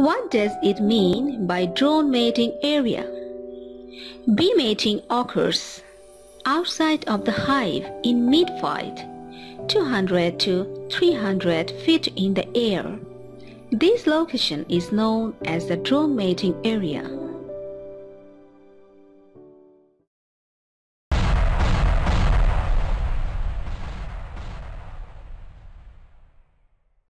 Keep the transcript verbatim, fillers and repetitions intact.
What does it mean by drone mating area? Bee mating occurs outside of the hive in mid-flight, two hundred to three hundred feet in the air. This location is known as the drone mating area.